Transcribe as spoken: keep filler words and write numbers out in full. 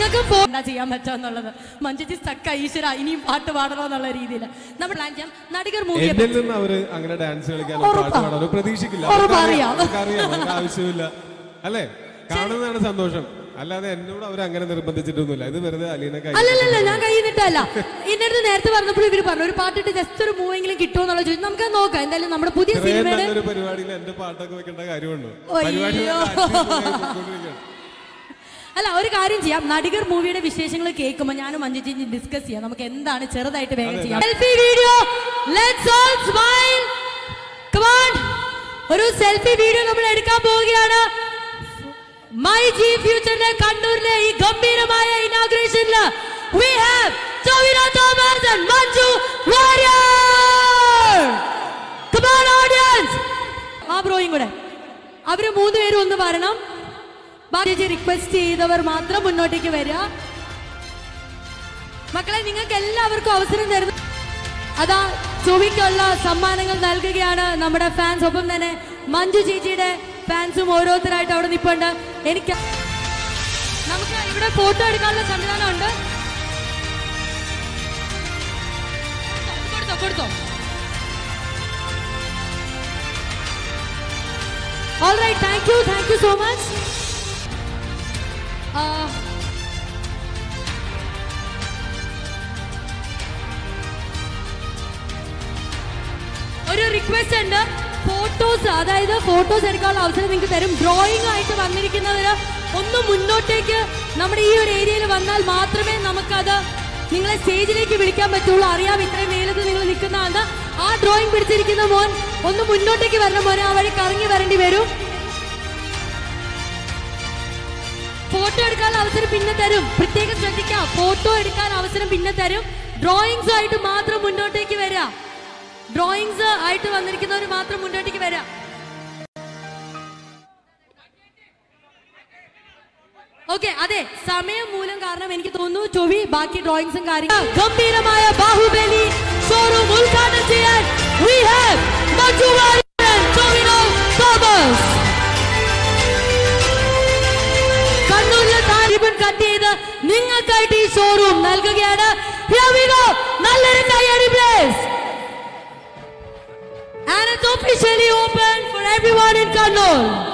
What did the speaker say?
നിങ്ങൾക്ക് എന്താ ചെയ്യാൻ പറ്റാന്നുള്ളത്. മഞ്ജുജി സ്റ്റക്ക് ഈശ്വര ഇനിയും പാട്ട് പാടണോ എന്നുള്ള രീതിയിൽ നമ്മൾ പ്ലാൻ ചെയ്യാം. നടികർ മൂവിയെ അങ്ങനെ ഡാൻസ് കളിക്കാൻ പ്രതീക്ഷിക്കില്ല, ആവശ്യമില്ല അല്ലേ? കാണുന്നതാണ് സന്തോഷം, അല്ലാതെ എന്നോട് അവർ അങ്ങനെ നിർബന്ധിച്ചിട്ടൊന്നുമില്ല. ഇത് വെറുതെ അലീന അല്ലല്ല, ഞാൻ കൈ നിട്ടല്ല. ഇന്നടുത്ത് നേരത്തെ പറഞ്ഞപ്പോൾ ഇവര് പറഞ്ഞു ഒരു പാട്ടിട്ട് ജസ്റ്റ് ഒരു മൂവെങ്കിലും കിട്ടുമോ എന്നുള്ള ചോദിച്ചു. നമുക്ക് നോക്കാം. എന്തായാലും നമ്മുടെ പുതിയ സിനിമയുടെ ഒരു പരിപാടിയിൽ എന്റെ പാട്ടൊക്കെ വെക്കേണ്ട കാര്യമുണ്ടോ? അല്ല, ഒരു കാര്യം ചെയ്യാം. നടികർ മൂവിയുടെ വിശേഷങ്ങൾ കേൾക്കുമ്പോൾ ഞാനും മഞ്ജുജി ഡിസ്കസ് ചെയ്യാം. നമുക്ക് എന്താണ് ചെറുതായിട്ട് വേഗം ചെയ്യാം. Selfie video, let's all smile. Come on, ഒരു സെൽഫി വീഡിയോ നമ്മൾ എടുക്കാൻ പോവുകയാണ്. മൈ ജി ഫ്യൂച്ചറിലെ കണ്ണൂരിലെ ഈ ഗംഭീരമായ ഇനോഗ്രേഷനിൽ we have Jovina Thomas and Manju Warrier. Come on audience. ആ ബ്രോയും കൂടെ അവര് മൂന്ന് പേരും ഒന്ന് പറയണം. ബാക്കി റിക്വസ്റ്റ് ചെയ്തവർ മാത്രം മുന്നോട്ടേക്ക് വരിക. മക്കളെ, നിങ്ങൾക്ക് എല്ലാവർക്കും അവസരം തരുന്നു. അതാ ചോവിക്കുള്ള സമ്മാനങ്ങൾ നൽകുകയാണ് നമ്മുടെ ഫാൻസ്. ഒപ്പം തന്നെ മഞ്ജു ചേച്ചിയുടെ ഫാൻസും ഓരോരുത്തരായിട്ട് അവിടെ നിൽപ്പുണ്ട്. എനിക്ക് നമുക്ക് ഇവിടെ ഫോട്ടോ എടുക്കാനുള്ള സംവിധാനം ഉണ്ട്. കൊടുത്തോ കൊടുത്തോ All right, thank you, thank you so much. Uh, ഒരു റിക്വസ്റ്റ് ഉണ്ട്. ഫോട്ടോസ്, അതായത് ഫോട്ടോസ് എടുക്കാനുള്ള അവസരം നിങ്ങൾക്ക് തരും. ഡ്രോയിങ് ആയിട്ട് വന്നിരിക്കുന്നവര് ഒന്ന് മുന്നോട്ടേക്ക് നമ്മുടെ ഈ ഒരു ഏരിയയിൽ വന്നാൽ മാത്രമേ നമുക്കത് നിങ്ങളെ സ്റ്റേജിലേക്ക് വിളിക്കാൻ പറ്റുള്ളൂ. അറിയാം ഇത്രയും മേലത്ത് നിങ്ങൾ നിൽക്കുന്നതാണ്. ആ ഡ്രോയിങ് പിടിച്ചിരിക്കുന്ന മോൻ ഒന്ന് മുന്നോട്ടേക്ക് വരണം മോനെ. ആ വഴി കറങ്ങി വരേണ്ടി വരും. ഫോട്ടോ എടുക്കാൻ അവസരം പിന്നെ തരും. പ്രത്യേകം ശ്രദ്ധിക്കാം, ഫോട്ടോ എടുക്കാൻ അവസരം പിന്നെ തരും. ഡ്രോയിങ്സ് ആയിട്ട് മാത്രം മുന്നോട്ടേക്ക് വരിക. ഡ്രോയിങ്സ് ആയിട്ട് വന്നിരിക്കുന്നവർ മാത്രം മുന്നോട്ടേക്ക് വരിക. ഓക്കെ, അതെ, സമയം മൂലം കാരണം എനിക്ക് തോന്നുന്നു ചൊവ്വി ബാക്കി ഡ്രോയിങ്സും കാര്യങ്ങളും. ഗംഭീരമായ ബാഹുബലി ഷോറൂം ഉദ്ഘാടനം ചെയ്യാൻ we have Manju Warrier and Jovina Thomas. കണ്ണൂരിലെ താരിബൻ കട്ട് ചെയ്ത് നിങ്ങൾക്കായിട്ട് ഈ ഷോറൂം നൽകുകയാണ്. Here we go. നല്ലൊരു കയ്യടി please. And it's officially open for everyone in Kannur.